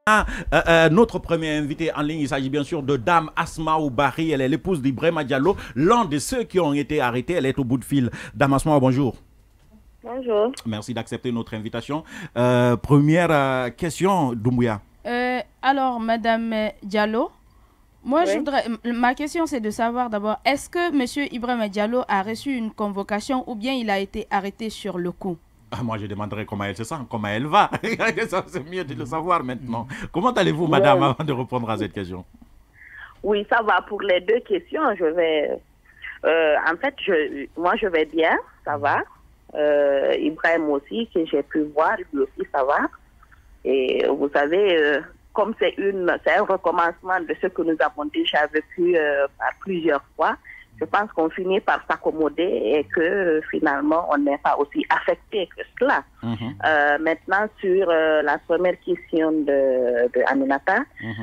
Notre premier invité en ligne, il s'agit bien sûr de Dame Asmaou Barry. Elle est l'épouse d'Ibrahima Diallo, l'un de ceux qui ont été arrêtés. Elle est au bout de fil. Dame Asmaou, bonjour. Bonjour. Merci d'accepter notre invitation. Première question, Doumbouya. Alors, Madame Diallo, moi, Oui. ma question, c'est de savoir d'abord, est-ce que Monsieur Ibrahima Diallo a reçu une convocation ou bien il a été arrêté sur le coup? Moi, je demanderai comment elle se sent, comment elle va. C'est mieux de le savoir maintenant. Comment allez-vous, Oui. madame, avant de répondre à cette question? Oui, ça va pour les deux questions. Je vais. En fait, moi, je vais bien, ça va. Ibrahim aussi, que j'ai pu voir, lui aussi, ça va. Et vous savez, comme c'est un recommencement de ce que nous avons déjà vécu par plusieurs fois, je pense qu'on finit par s'accommoder et que finalement, on n'est pas aussi affecté que cela. Maintenant, sur la première question de Aminata,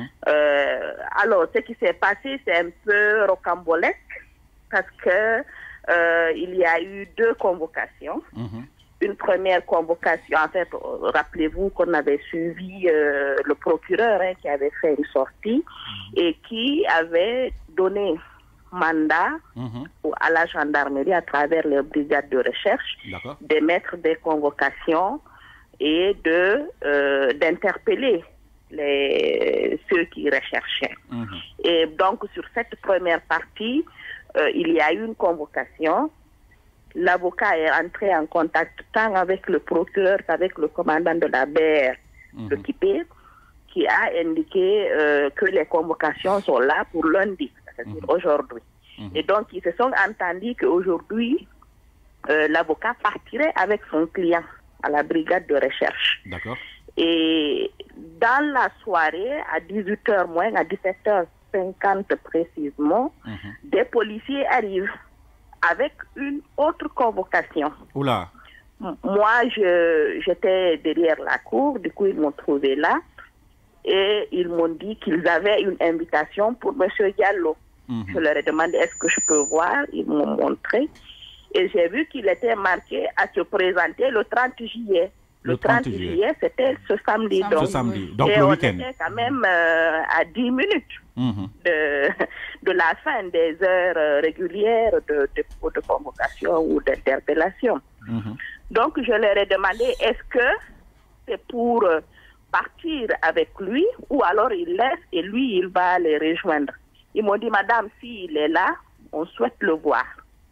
alors, ce qui s'est passé, c'est un peu rocambolesque parce que il y a eu deux convocations. Une première convocation, en fait, rappelez-vous qu'on avait suivi le procureur qui avait fait une sortie et qui avait donné mandat à la gendarmerie à travers les brigades de recherche d'émettre des convocations et d'interpeller ceux qui recherchaient. Et donc, sur cette première partie, il y a eu une convocation. L'avocat est entré en contact tant avec le procureur qu'avec le commandant de la BR, le Kipé, qui a indiqué que les convocations sont là pour lundi, c'est-à-dire aujourd'hui. Et donc, ils se sont entendus qu'aujourd'hui, l'avocat partirait avec son client à la brigade de recherche. Et dans la soirée, à 18h moins, à 17h50 précisément, des policiers arrivent avec une autre convocation. Oula. Moi, j'étais derrière la cour, du coup, ils m'ont trouvé là et ils m'ont dit qu'ils avaient une invitation pour M. Diallo. Je leur ai demandé est-ce que je peux voir, ils m'ont montré et j'ai vu qu'il était marqué à se présenter le 30 juillet. Le 30 juillet, c'était ce samedi. Donc et le on week-end. était quand même à 10 minutes de la fin des heures régulières de convocation ou d'interpellation. Donc, je leur ai demandé, est-ce que c'est pour partir avec lui ou alors il laisse et lui, il va les rejoindre. Ils m'ont dit, madame, s'il est là, on souhaite le voir.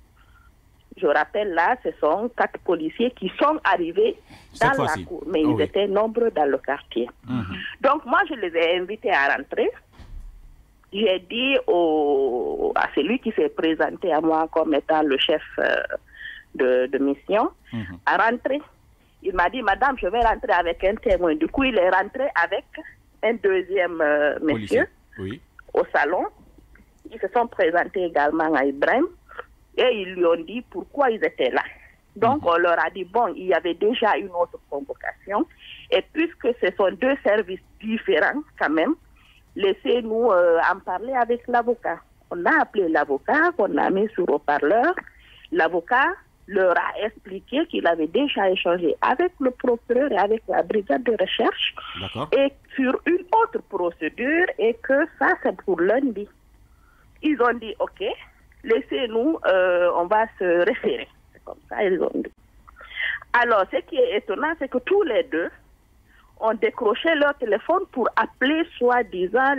Je rappelle là, ce sont 4 policiers qui sont arrivés dans la cour, mais ils étaient nombreux dans le quartier. Donc moi, je les ai invités à rentrer. J'ai dit à celui qui s'est présenté à moi comme étant le chef de mission, à rentrer. Il m'a dit, madame, je vais rentrer avec un témoin. Du coup, il est rentré avec un deuxième monsieur au salon. Ils se sont présentés également à Ibrahim. Et ils lui ont dit pourquoi ils étaient là. Donc, on leur a dit, bon, il y avait déjà une autre convocation. Et puisque ce sont deux services différents, quand même, laissez-nous en parler avec l'avocat. On a appelé l'avocat, on a mis sur haut-parleur. L'avocat leur a expliqué qu'il avait déjà échangé avec le procureur et avec la brigade de recherche. Et sur une autre procédure et que ça, c'est pour lundi. Ils ont dit, OK, laissez-nous, on va se référer. C'est comme ça, ils ont dit. Alors, ce qui est étonnant, c'est que tous les deux ont décroché leur téléphone pour appeler soi-disant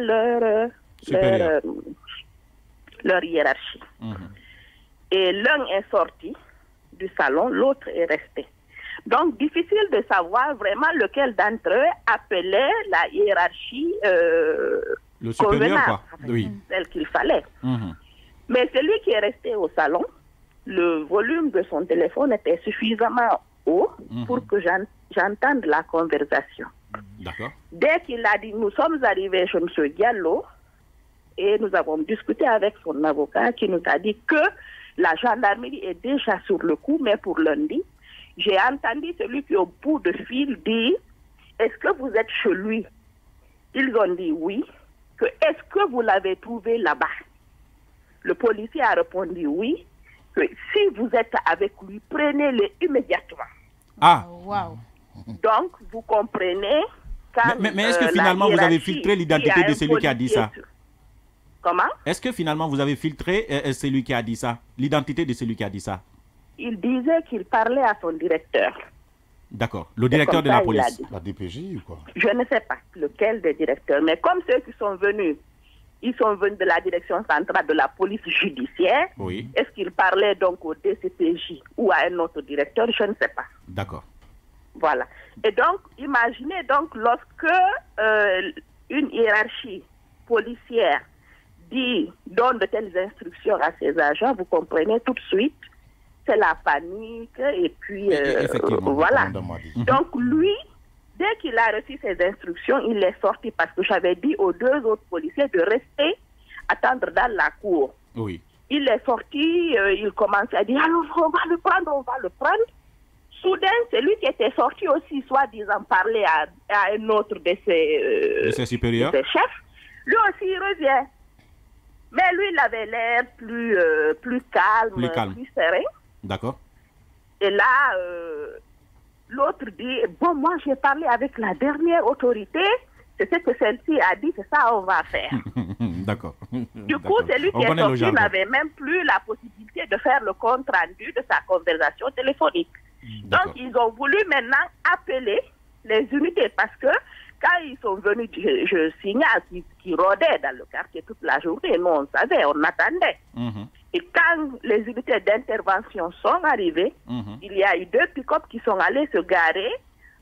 leur hiérarchie. Et l'un est sorti du salon, l'autre est resté. Donc, difficile de savoir vraiment lequel d'entre eux appelait la hiérarchie le supérieur, celle qu'il fallait. Mais celui qui est resté au salon, le volume de son téléphone était suffisamment haut pour que j'entende la conversation. Dès qu'il a dit, nous sommes arrivés chez M. Diallo et nous avons discuté avec son avocat qui nous a dit que la gendarmerie est déjà sur le coup, mais pour lundi, j'ai entendu celui qui est au bout de fil dire, est-ce que vous êtes chez lui? Ils ont dit oui. Est-ce que vous l'avez trouvé là-bas? Le policier a répondu oui, que si vous êtes avec lui, prenez-le immédiatement. Wow. Donc, vous comprenez Mais est-ce que finalement vous avez filtré l'identité de celui qui a dit ça? Comment? Est-ce que finalement vous avez filtré celui qui a dit ça? L'identité de celui qui a dit ça? Il disait qu'il parlait à son directeur. D'accord. Le directeur de la police. La DPJ ou quoi? Je ne sais pas lequel des directeurs, mais comme ceux qui sont venus, ils sont venus de la direction centrale de la police judiciaire. Oui. Est-ce qu'il parlait donc au DCPJ ou à un autre directeur? Je ne sais pas. D'accord. Voilà. Et donc, imaginez donc lorsque une hiérarchie policière donne de telles instructions à ses agents, vous comprenez tout de suite, c'est la panique et puis voilà. Donc lui, dès qu'il a reçu ces instructions, il est sorti parce que j'avais dit aux deux autres policiers de rester attendre dans la cour. Oui. Il est sorti, il commençait à dire alors on va le prendre. Soudain, c'est lui qui était sorti aussi, soi-disant parler à un autre de ses supérieurs, de ses chefs. Lui aussi, il revient. Mais lui, il avait l'air plus calme, plus serein. D'accord. Et là, l'autre dit, bon, moi, j'ai parlé avec la dernière autorité, c'est ce que celle-ci a dit, c'est ça on va faire. D'accord. Du coup, c'est lui qui est sorti, il n'avait même plus la possibilité de faire le compte rendu de sa conversation téléphonique. Donc, ils ont voulu maintenant appeler les unités parce que quand ils sont venus, je signale qu'ils rôdaient dans le quartier toute la journée. Nous, on savait, on attendait. Et quand les unités d'intervention sont arrivées, il y a eu deux pick-up qui sont allés se garer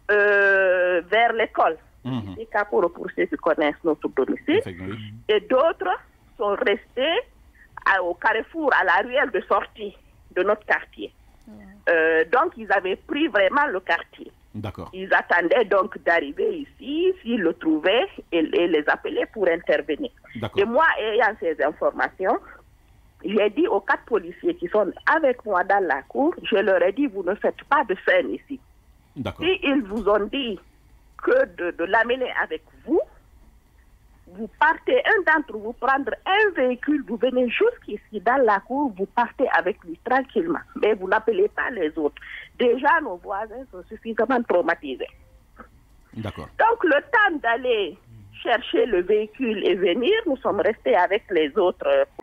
vers l'école. C'est Caporo pour ceux qui connaissent notre domicile. Et d'autres sont restés au carrefour, à la ruelle de sortie de notre quartier. Donc, ils avaient pris vraiment le quartier. D'accord. Ils attendaient donc d'arriver ici, s'ils le trouvaient, et les appeler pour intervenir. Et moi, ayant ces informations, j'ai dit aux 4 policiers qui sont avec moi dans la cour, je leur ai dit, vous ne faites pas de scène ici. Si ils vous ont dit que de l'amener avec vous, vous partez, un d'entre vous prendre un véhicule, vous venez jusqu'ici dans la cour, vous partez avec lui tranquillement. Mais vous n'appelez pas les autres. Déjà, nos voisins sont suffisamment traumatisés. D'accord. Donc, le temps d'aller chercher le véhicule et venir, nous sommes restés avec les autres